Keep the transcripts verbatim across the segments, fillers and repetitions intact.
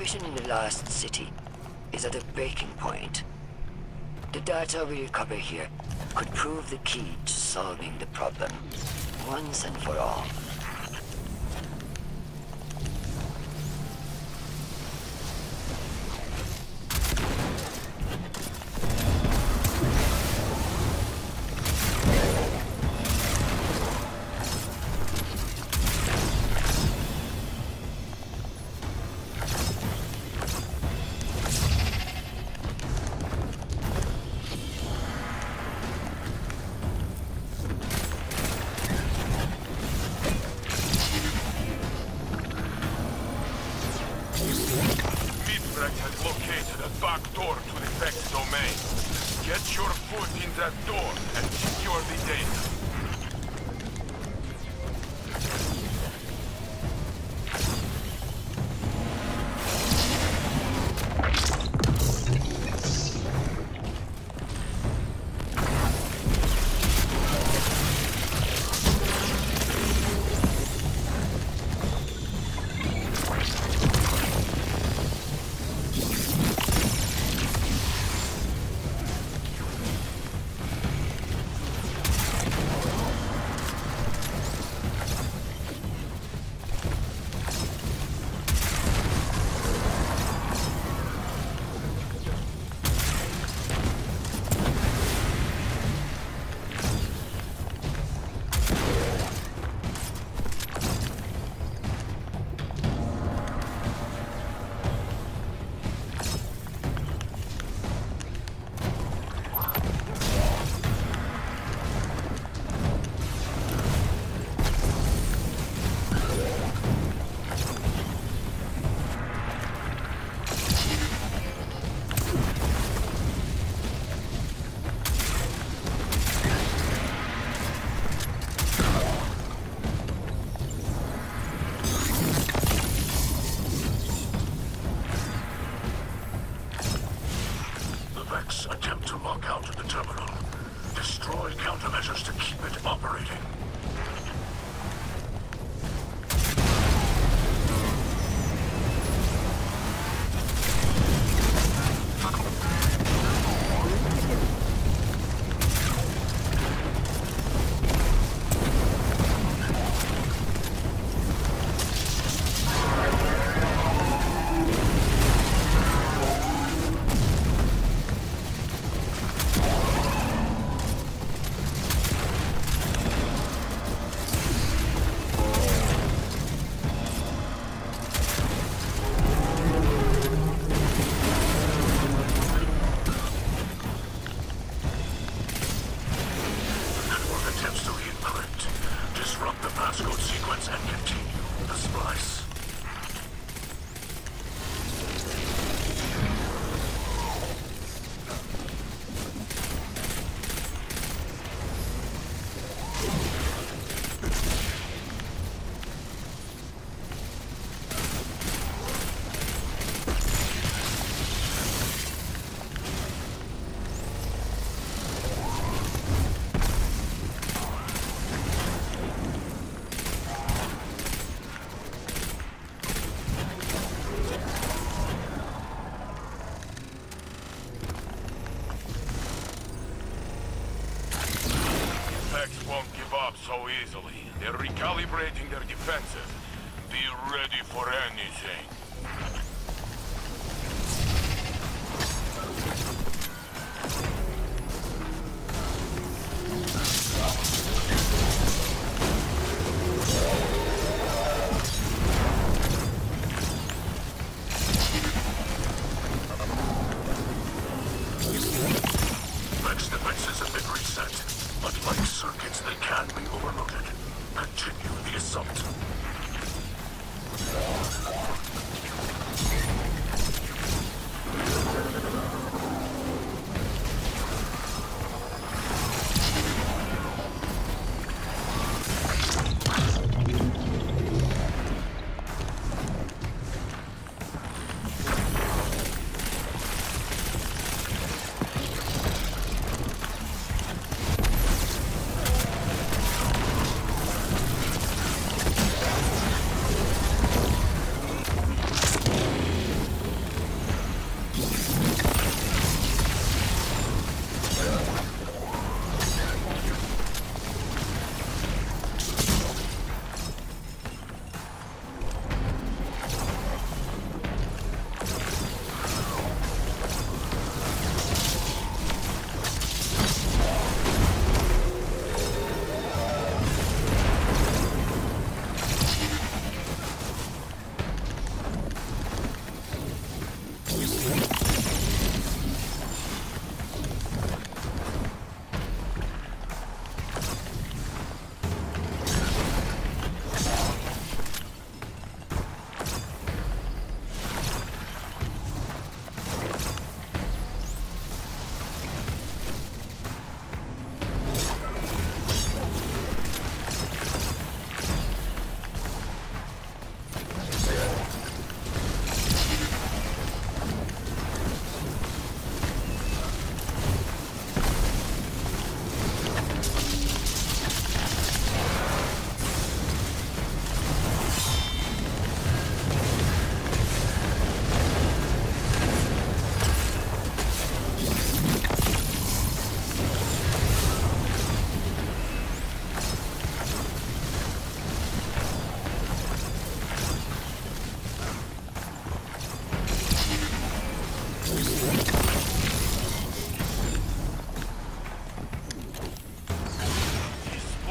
situation in the last city is at a breaking point. The data we recover here could prove the key to solving the problem, once and for all. Attempt to lock out of the terminal. Destroy countermeasures to keep it operating. Won't give up so easily. They're recalibrating their defenses. Be ready for anything. Max defenses have been reset. But like circuits, they can be overloaded. Continue the assault.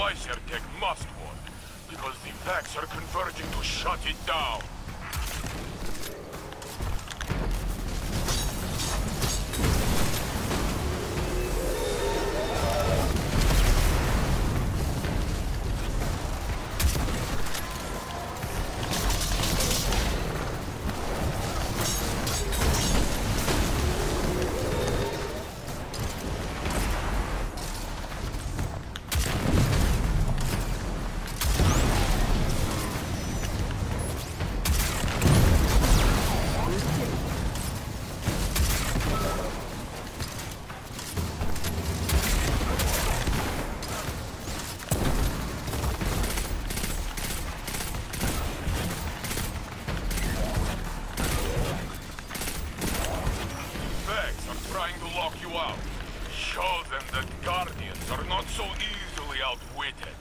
Splicer tech must work, because the facts are converging to shut it down. Trying to lock you out. Show them that Guardians are not so easily outwitted.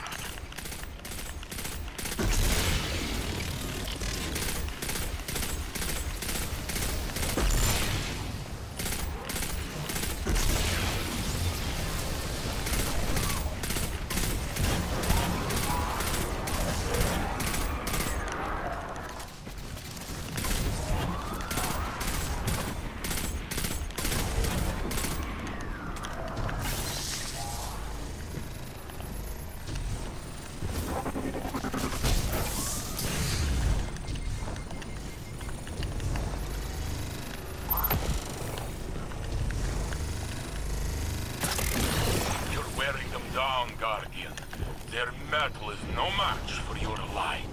Down, Guardian. Their metal is no match for your light.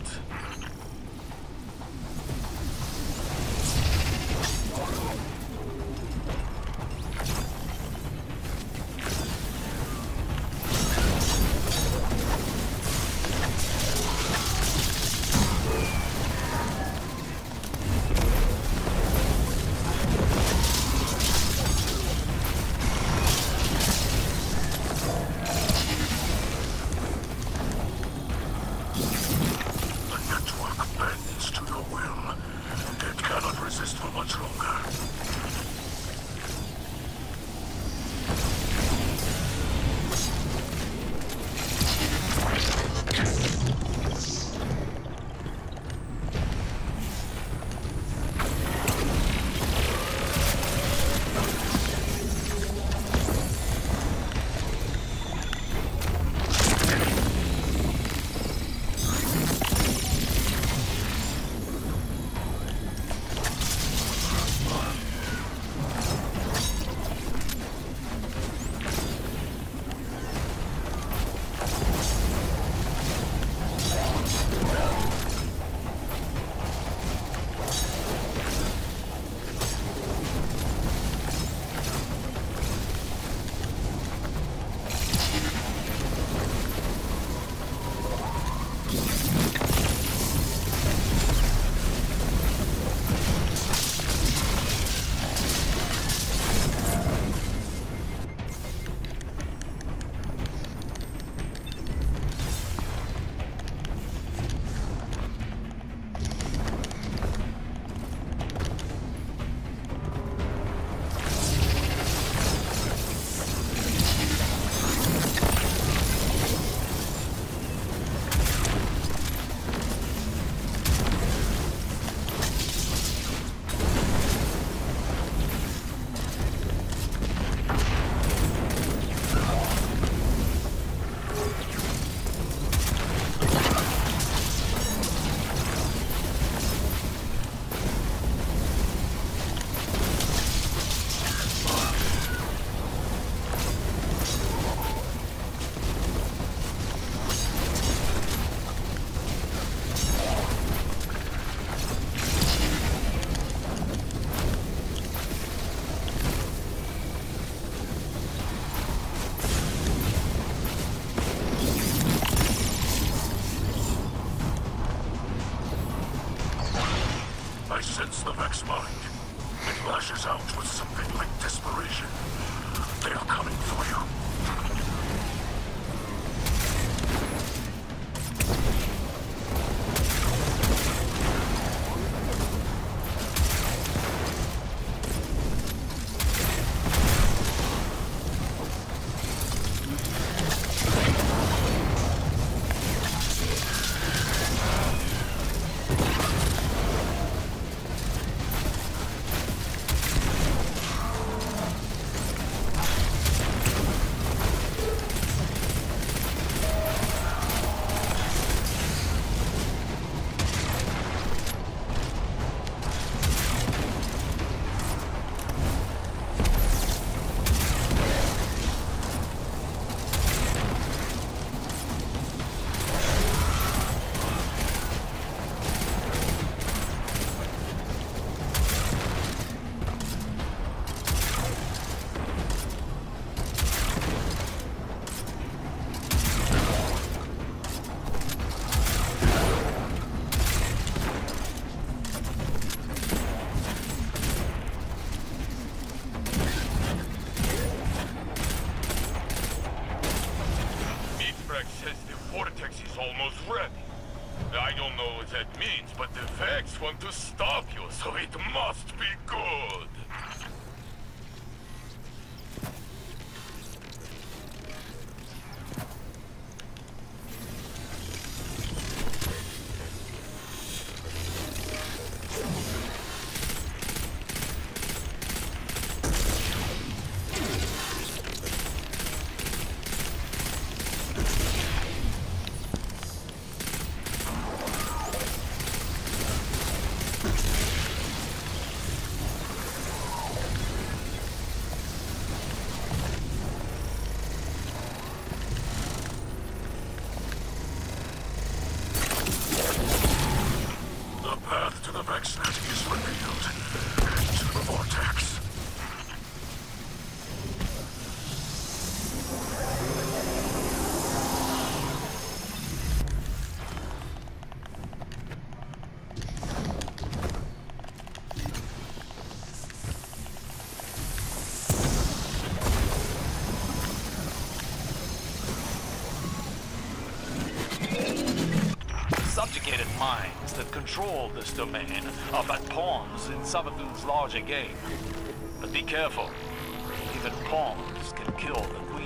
I sense the Vex mind. It lashes out with something like desperation. They are coming for you. almost ready. I don't know what that means, but the Vex want to stop you, so it must be good. Subjugated minds that control this domain are but pawns in Savathun's larger game. But be careful. Even pawns can kill the queen.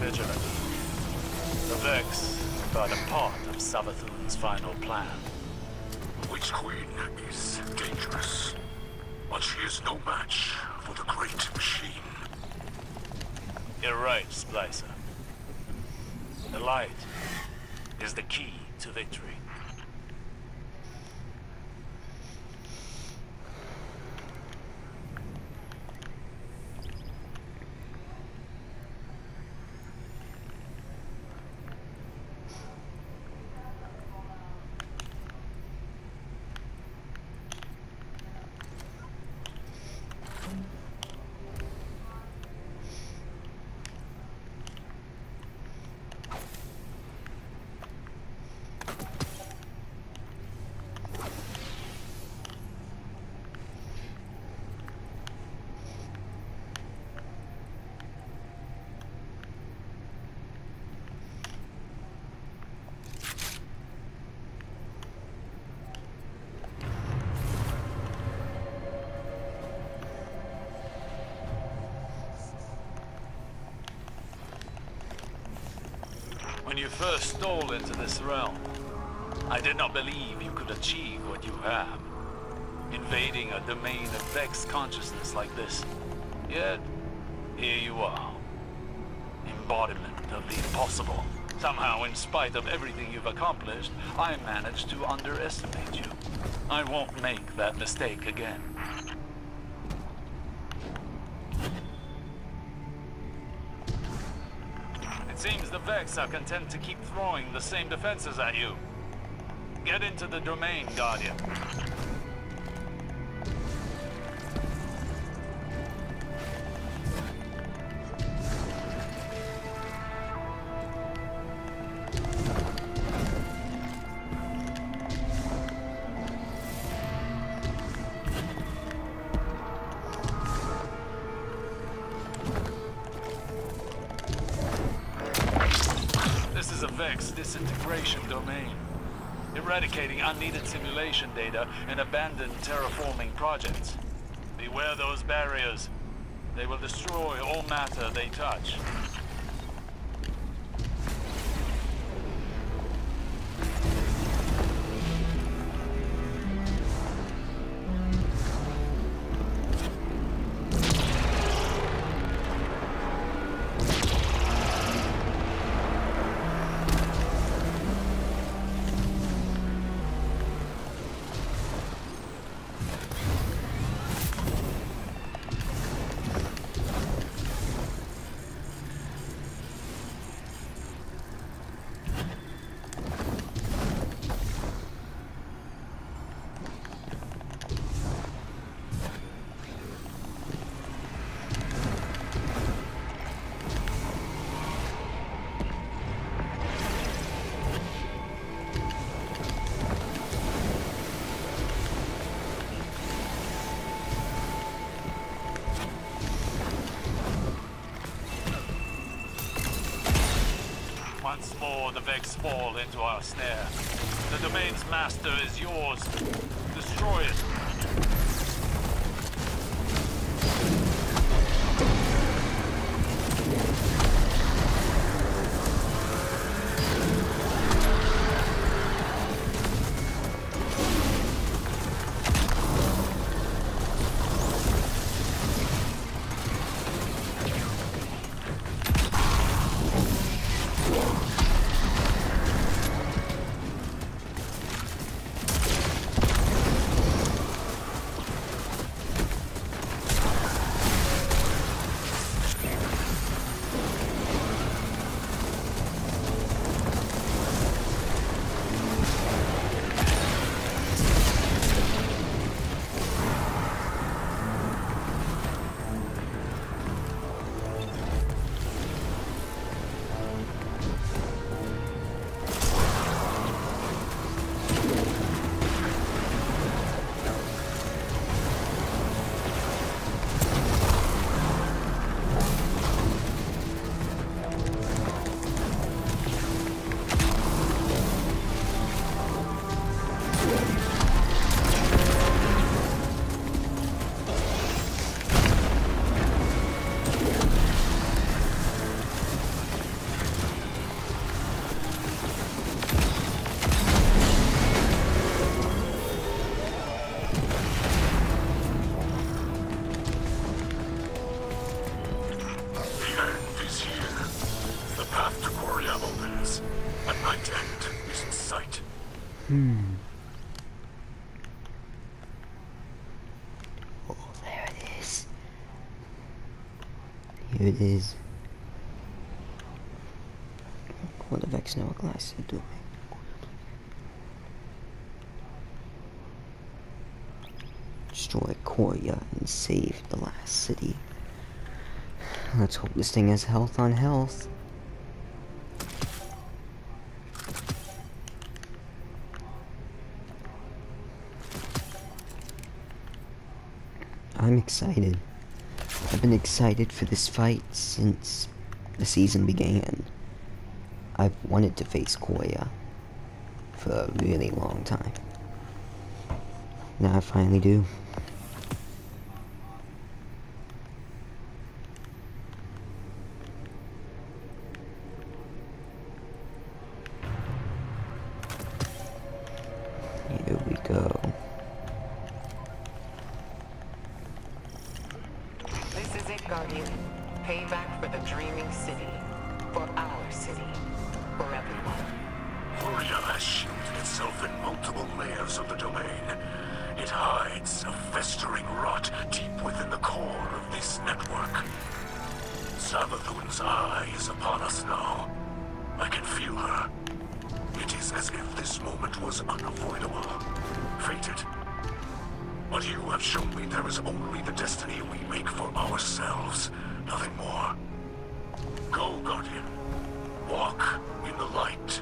vigilant. The Vex are but a part of Savathun's final plan. Witch Queen is dangerous, but she is no match for the great machine. You're right, Splicer. The light is the key to victory. When you first stole into this realm, I did not believe you could achieve what you have. Invading a domain of Vex consciousness like this. Yet, here you are. Embodiment of the impossible. Somehow, in spite of everything you've accomplished, I managed to underestimate you. I won't make that mistake again. It seems the Vex are content to keep throwing the same defenses at you. Get into the domain, Guardian. This is a Vex disintegration domain, eradicating unneeded simulation data and abandoned terraforming projects. Beware those barriers. They will destroy all matter they touch. Once more, the Vex fall into our snare. The domain's master is yours. Destroy it. to Coria opens, a night end is in sight. Hmm. Oh, there it is. Here it is. What the Vex Hourglass are doing? Destroy Coria and save the last city. Let's hope this thing has health on health. I'm excited. I've been excited for this fight since the season began. I've wanted to face Coria for a really long time. Now I finally do. Here we go. This is it, Guardian. Payback for the dreaming city. For our city. For everyone. Coria has shielded itself in multiple layers of the domain. It hides a festering rot deep within the core of this network. Savathun's eye is upon us now. I can feel her. It is as if this moment was unavoidable. Fated. But you have shown me there is only the destiny we make for ourselves. Nothing more. Go, Guardian. Walk in the light.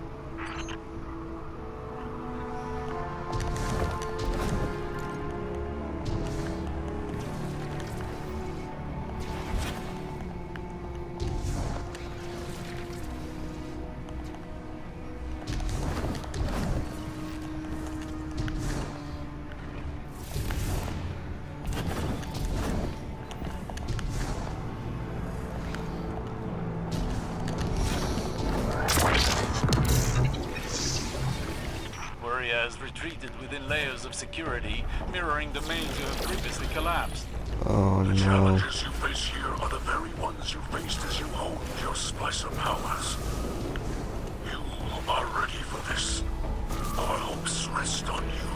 Has retreated within layers of security, mirroring domains you have previously collapsed. Oh The no. challenges you face here are the very ones you faced as you honed your Splicer powers. You are ready for this. Our hopes rest on you.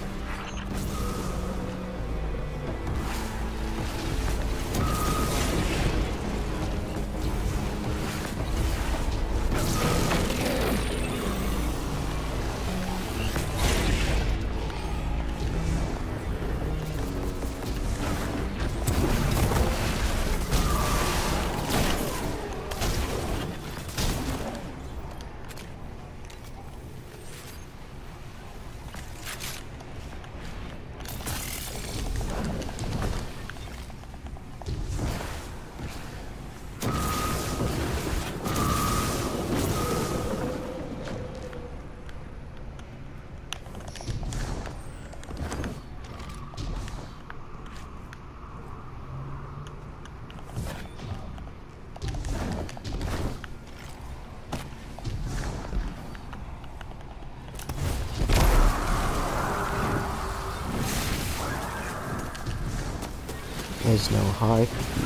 There's no high.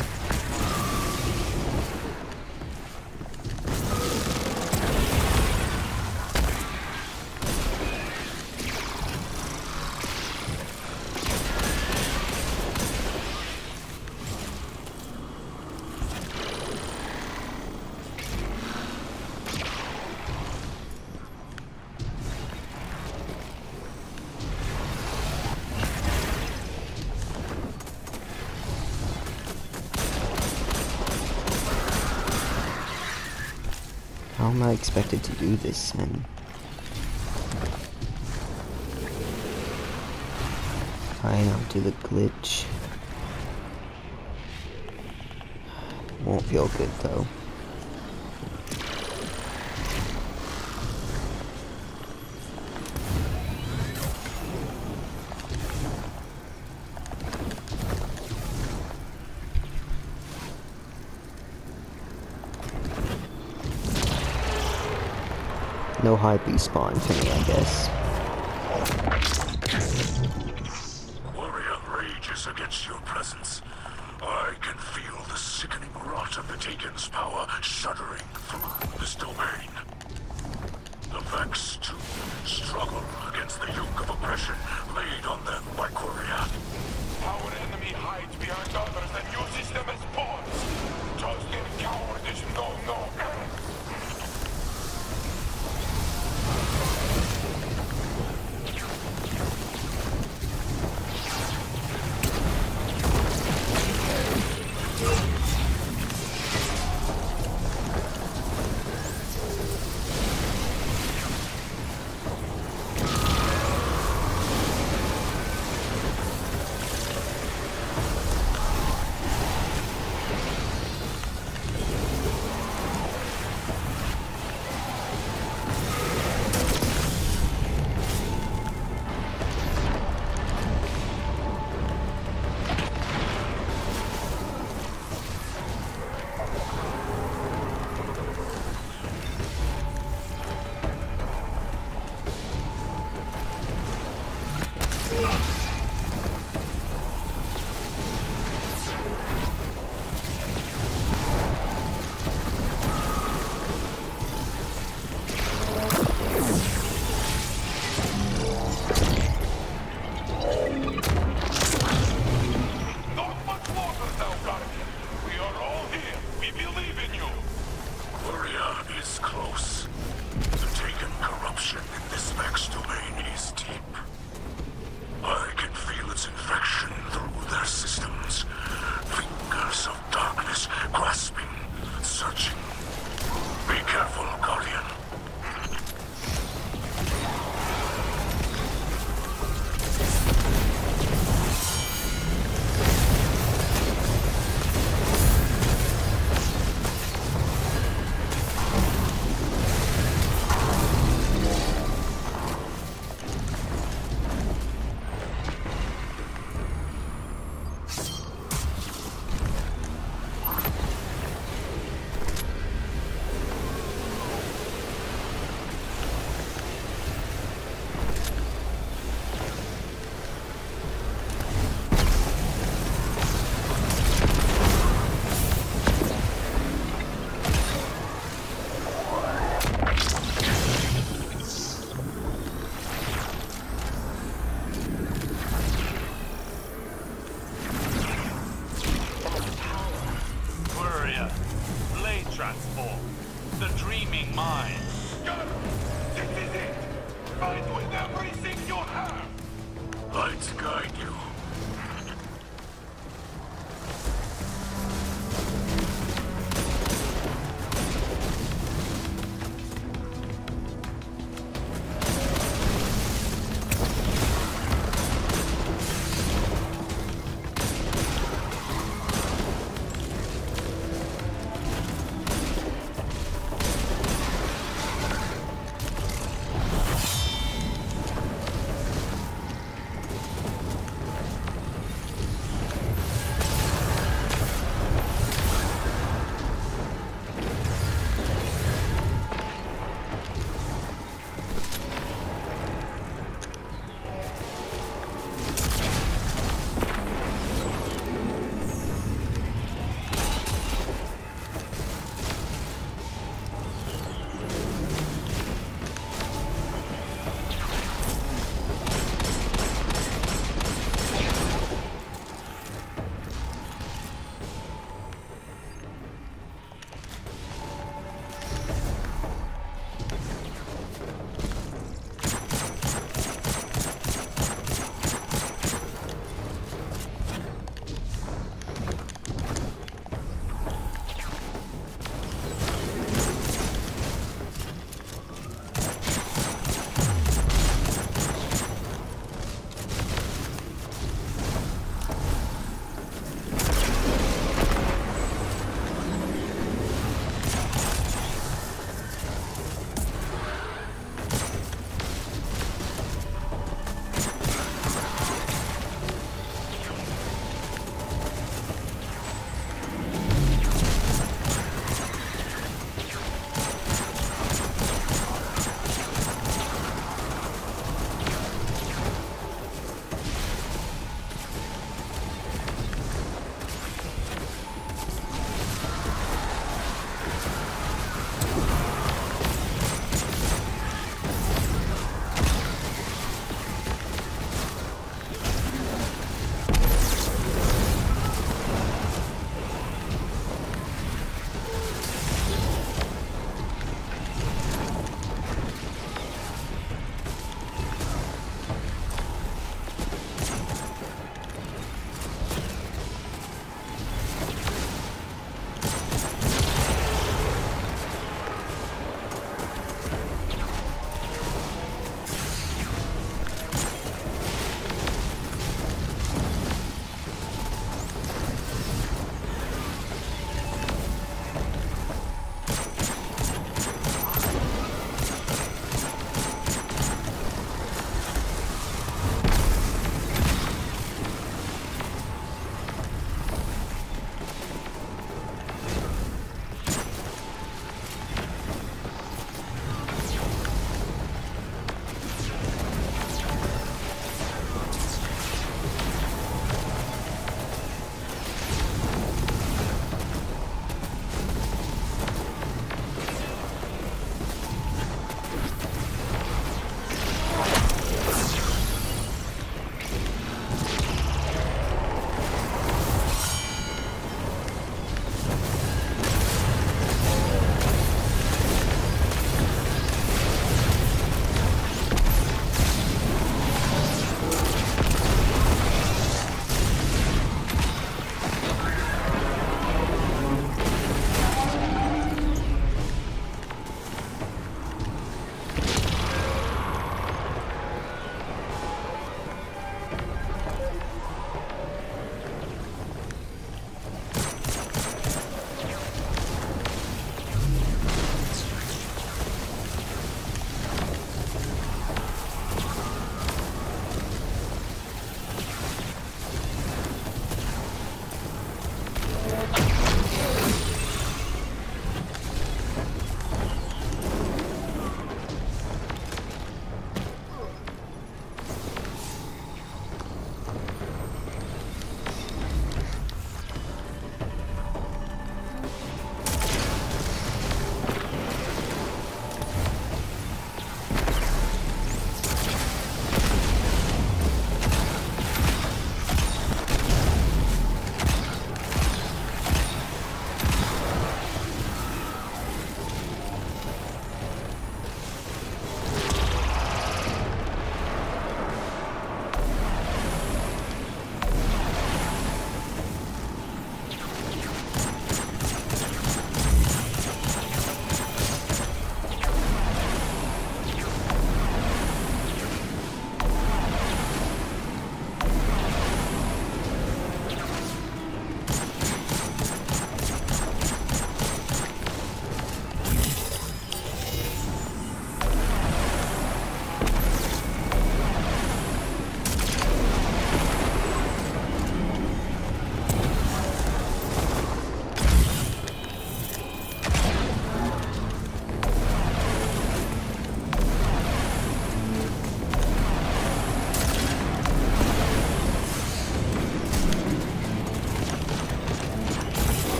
How am I expected to do this, then? Fine, I'll do the glitch. Won't feel good, though. No high B spawn for me, I guess. Warrior rages against your presence. I can feel the sickening rot of the Taken's power shuddering through this domain. The Vex, too, struggle against the yoke of oppression laid on them by Quria. Our enemy hides behind others and uses them as pawns. Just their cowardice, no, no. Transform. The dreaming mind. Got it! This is it! Fight with everything you have! Lights guide you.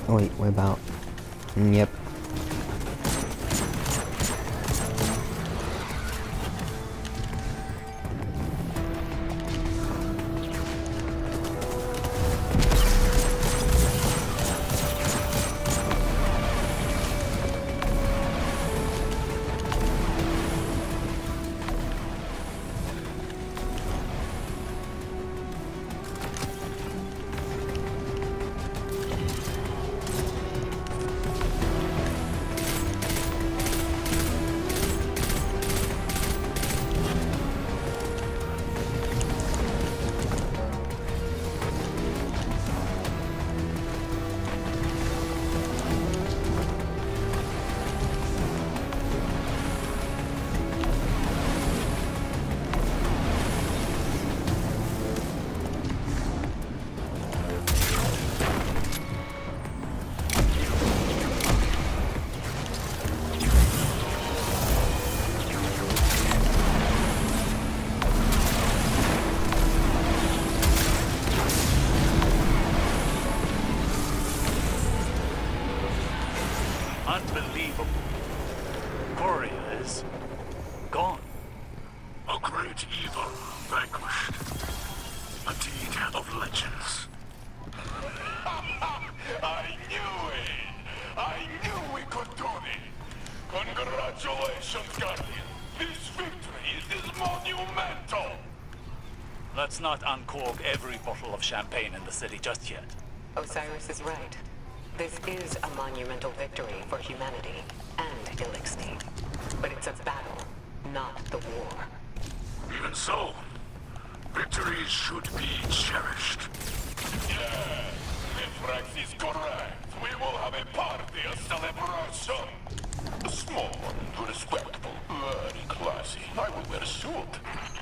Oh wait, what about? Mm, yep. Unbelievable. Courier is gone. A great evil vanquished. A deed of legends. I knew it! I knew we could do it! Congratulations, Guardian! This victory is monumental! Let's not uncork every bottle of champagne in the city just yet. Osiris is right. This is a monumental victory for humanity and Elixir. But it's a battle, not the war. Even so, victories should be cherished. Yes, Mithrax is correct. We will have a party, a celebration. A small one, respectable, very classy. I will wear a suit.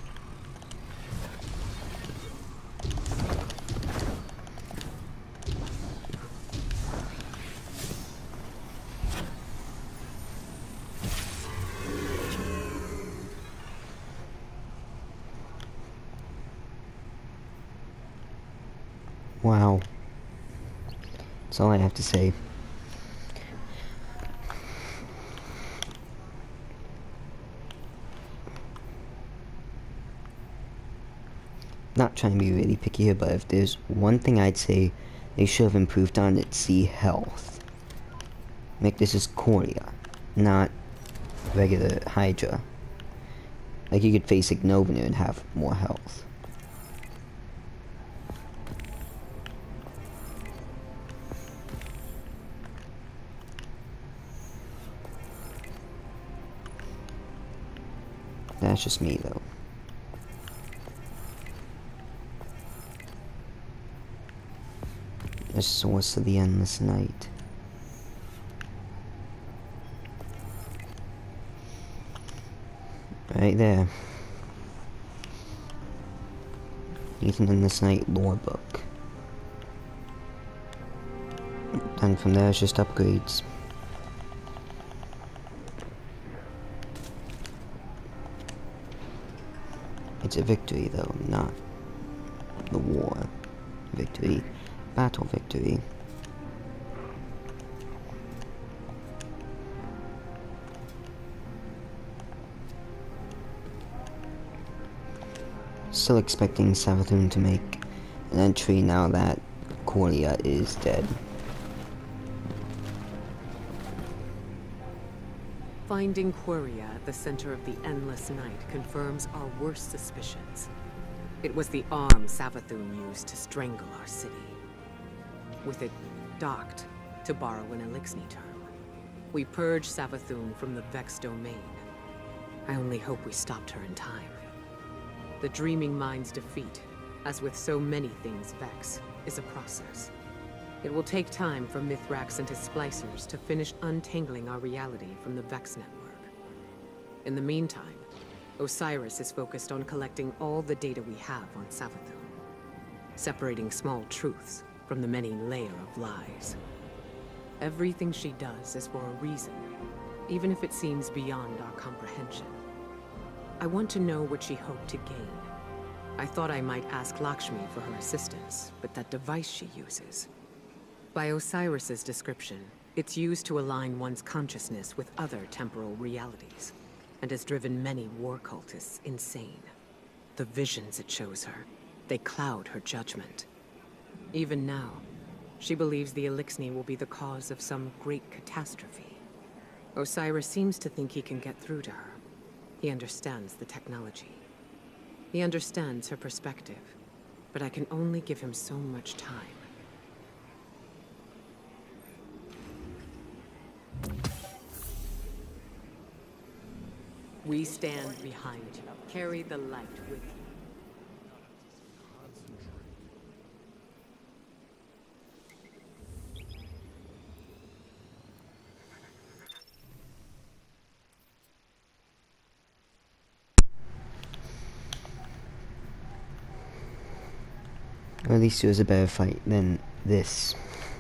Wow. That's all I have to say. Not trying to be really picky here, but if there's one thing I'd say they should have improved on, it's C health. Make this as Coria, not regular Hydra. Like you could face Ignovina and have more health. That's just me, though. The source of the endless night. Right there. Ethan Endless Night lore book. And from there, it's just upgrades. It's a victory, though, not the war. Victory. Battle victory. Still expecting Savathun to make an entry now that Coria is dead. Finding Queria at the center of the Endless Night confirms our worst suspicions. It was the arm Savathun used to strangle our city. With it docked, to borrow an Elixir term. We purged Savathun from the Vex domain. I only hope we stopped her in time. The Dreaming Mind's defeat, as with so many things Vex, is a process. It will take time for Mithrax and his Splicers to finish untangling our reality from the Vex network. In the meantime, Osiris is focused on collecting all the data we have on Savathun, separating small truths from the many layers of lies. Everything she does is for a reason, even if it seems beyond our comprehension. I want to know what she hoped to gain. I thought I might ask Lakshmi for her assistance, but that device she uses... By Osiris's description, it's used to align one's consciousness with other temporal realities, and has driven many war cultists insane. The visions it shows her, they cloud her judgment. Even now, she believes the Elixni will be the cause of some great catastrophe. Osiris seems to think he can get through to her. He understands the technology. He understands her perspective, but I can only give him so much time. We stand behind you. Carry the light with you. Or at least it was a better fight than this.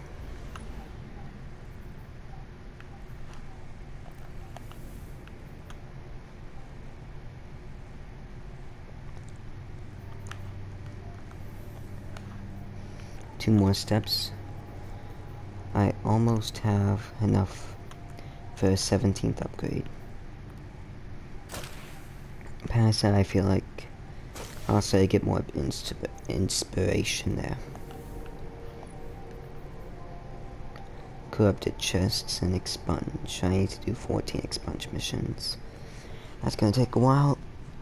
Two more steps. I almost have enough for a seventeenth upgrade. Past that, I feel like I'll say I get more insp inspiration there. Corrupted chests and expunge. I need to do fourteen expunge missions. That's gonna take a while.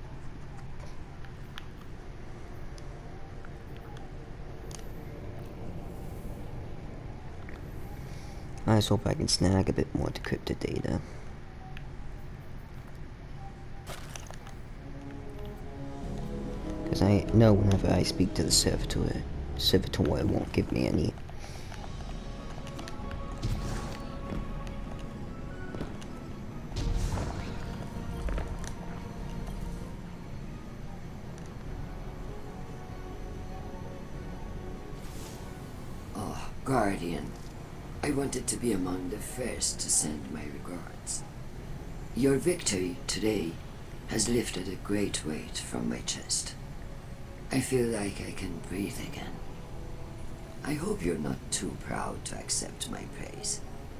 I just hope I can snag a bit more decrypted data. Because I know whenever I speak to the servitor, servitor won't give me any. Oh, Guardian. I wanted to be among the first to send my regards. Your victory today has lifted a great weight from my chest. I feel like I can breathe again. I hope you're not too proud to accept my praise.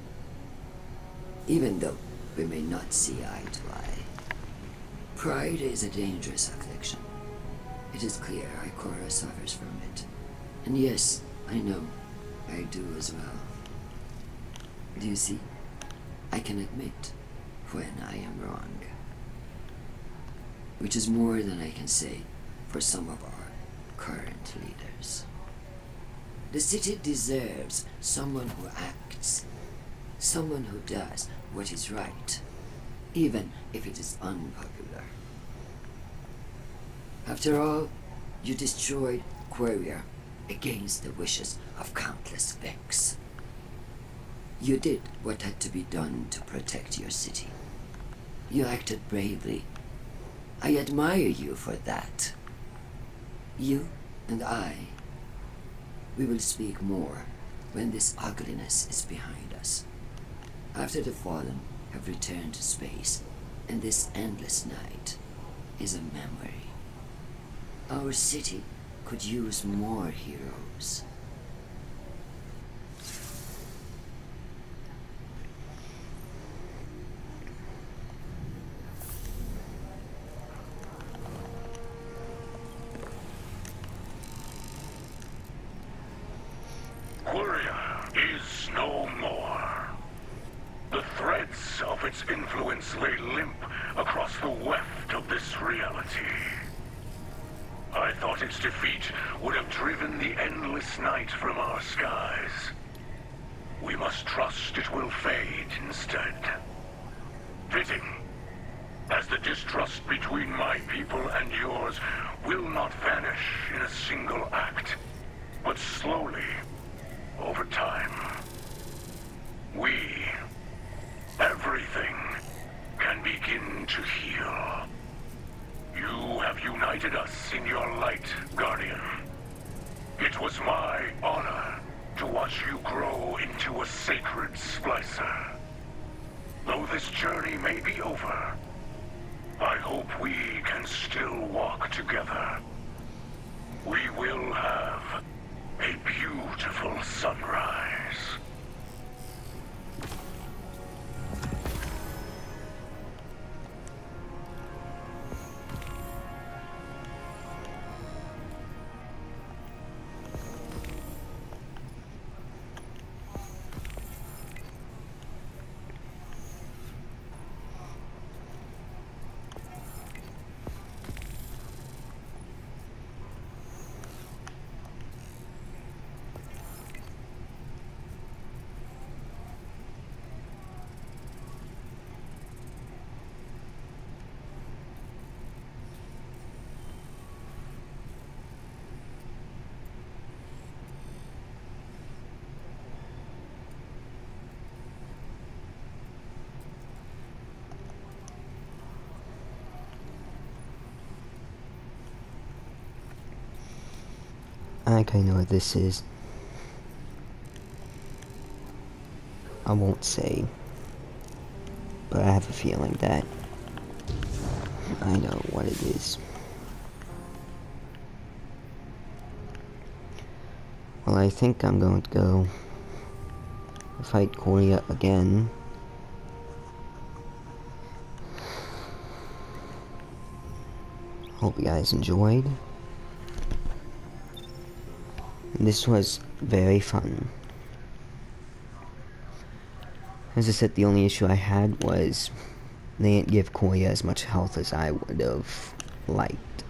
Even though we may not see eye to eye. Pride is a dangerous affliction. It is clear Ikora suffers from it. And yes, I know, I do as well. Do you see? I can admit when I am wrong. Which is more than I can say for some of our current leaders. The city deserves someone who acts, someone who does what is right, even if it is unpopular. After all, you destroyed Queria against the wishes of countless Vex. You did what had to be done to protect your city. You acted bravely. I admire you for that. You and I, we will speak more when this ugliness is behind us. After the Fallen have returned to space, and this endless night is a memory. Our city could use more heroes. Queria is no more. The threads of its influence lay limp across the weft of this reality. I thought its defeat would have driven the endless night from our skies. We must trust it will fade instead. Fitting, as the distrust between my people and yours will not vanish in a single act, but slowly, over time. We, everything, can begin to heal. You have united us in your light, Guardian. It was my honor to watch you grow into a sacred Splicer. Though this journey may be over, I hope we can still walk together. We will have a beautiful sunrise. I kinda know what this is. I won't say, but I have a feeling that I know what it is. Well, I think I'm going to go fight Korea again. Hope you guys enjoyed. This was very fun. As I said, the only issue I had was they didn't give Koya as much health as I would have liked.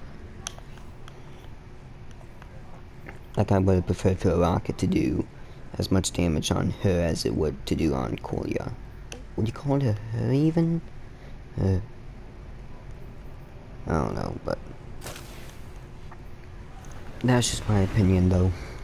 Like, I would have preferred for a rocket to do as much damage on her as it would to do on Koya. Would you call it her even? Uh, I don't know, but that's just my opinion though.